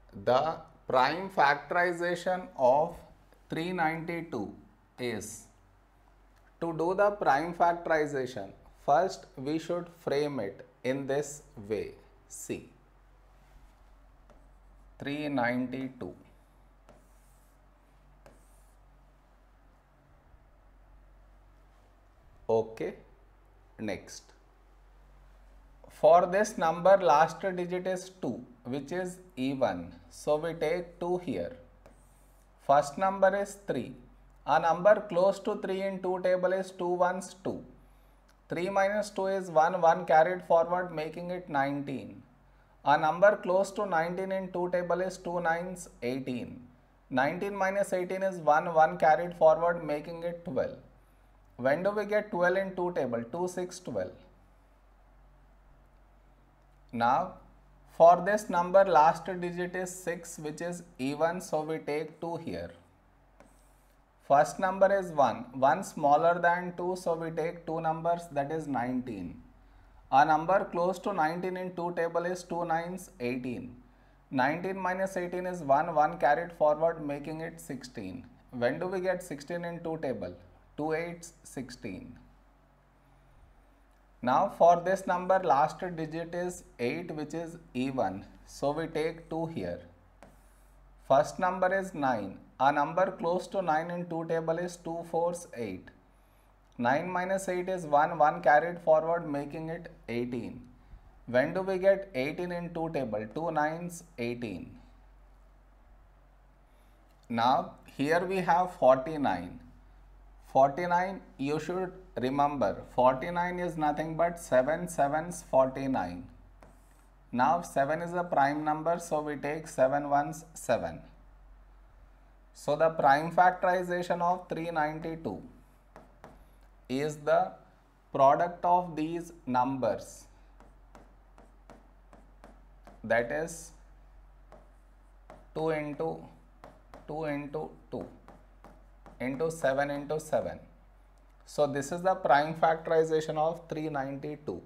The prime factorization of 392 is, to do the prime factorization, first we should frame it in this way. See, 392. Okay, next. For this number last digit is 2, which is even. So we take 2 here. First number is 3. A number close to 3 in 2 table is 2 ones 2. 3 minus 2 is 1, 1 carried forward making it 19. A number close to 19 in 2 table is 2 nines 18. 19 minus 18 is 1, 1 carried forward making it 12. When do we get 12 in 2 table? 2, 6, 12. Now, for this number last digit is 6, which is even, so we take 2 here. First number is 1, 1 smaller than 2, so we take 2 numbers, that is 19. A number close to 19 in 2 table is 2 nines 18. 19 minus 18 is 1, 1 carried forward making it 16. When do we get 16 in 2 table? 2 8s 16. Now for this number last digit is 8, which is even, so we take 2 here. First number is 9. A number close to 9 in 2 table is 2 4s 8. 9 minus 8 is 1, 1 carried forward making it 18. When do we get 18 in 2 table? 2 nines 18. Now here we have 49. 49, you should remember 49 is nothing but 7 sevens 49. Now 7 is a prime number, so we take 7 ones 7. So the prime factorization of 392 is the product of these numbers, that is 2 into 2 into 2 into 7 into 7. So this is the prime factorization of 392.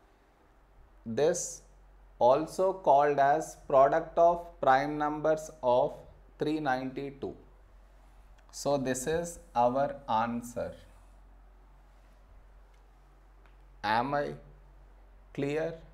This also called as product of prime numbers of 392. So this is our answer. Am I clear?